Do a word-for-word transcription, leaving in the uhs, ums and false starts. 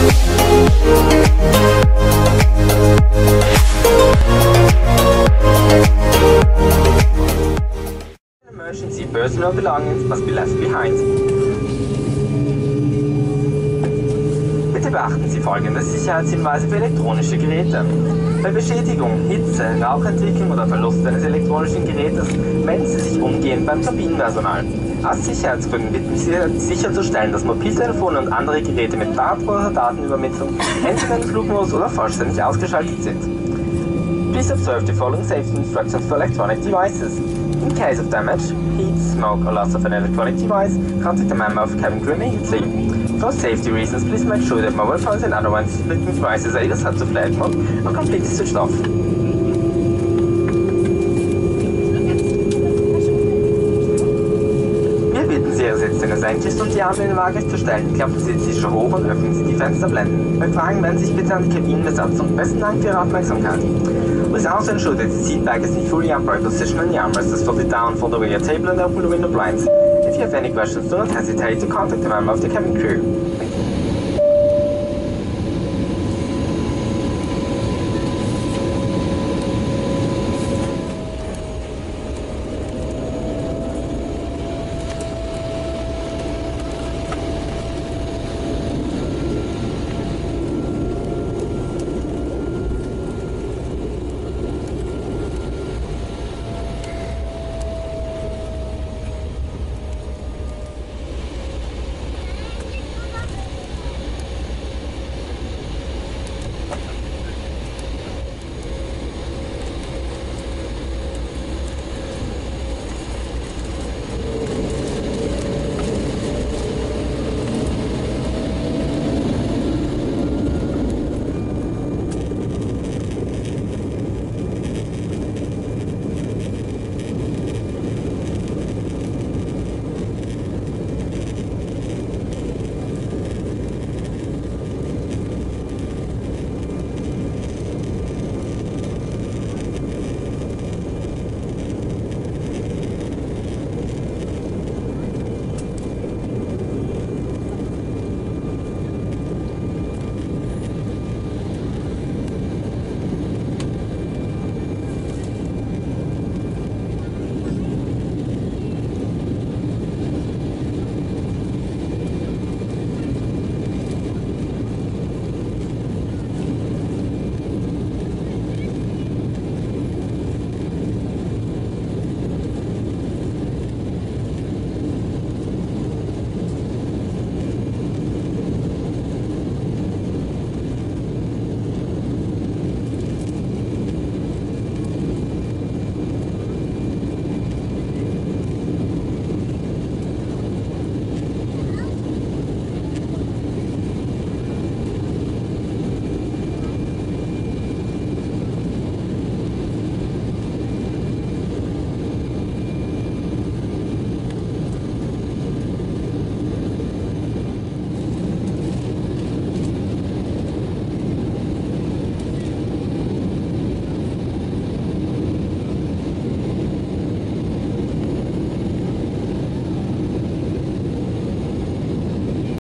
Emergency personal belongings must be left behind. Bitte beachten Sie folgende Sicherheitshinweise für elektronische Geräte. Bei Beschädigung, Hitze, Rauchentwicklung oder Verlust eines elektronischen Gerätes melden Sie sich umgehend beim Kabinenpersonal. Aus Sicherheitsgründen bitten wir Sie, sicherzustellen, dass Mobiltelefone und andere Geräte mit drahtloser Datenübermittlung entweder in Flugmodus oder vollständig ausgeschaltet sind. Please observe the following safety instructions for electronic devices. In case of damage, heat, smoke or loss of an electronic device, contact a member of cabin crew immediately. For safety reasons, please make sure that mobile phones and other vibrating devices are either set to flight mode or completely switched off. Wir bitten Sie, Ihre Sitzlänge senkrecht und die Arme in den Waagerecht zu stellen. Klappen Sie die Tische hoch und öffnen Sie die Fensterblenden. Bei Fragen wenden Sie sich bitte an die Kabinenbesatzung. Besten Dank für Ihre Aufmerksamkeit. Please also ensure that the seat back is in fully upright position and the armrest is folded down, fold away your table and open the window blinds. If you have any questions, do not hesitate to contact a member of the cabin crew. Thank you.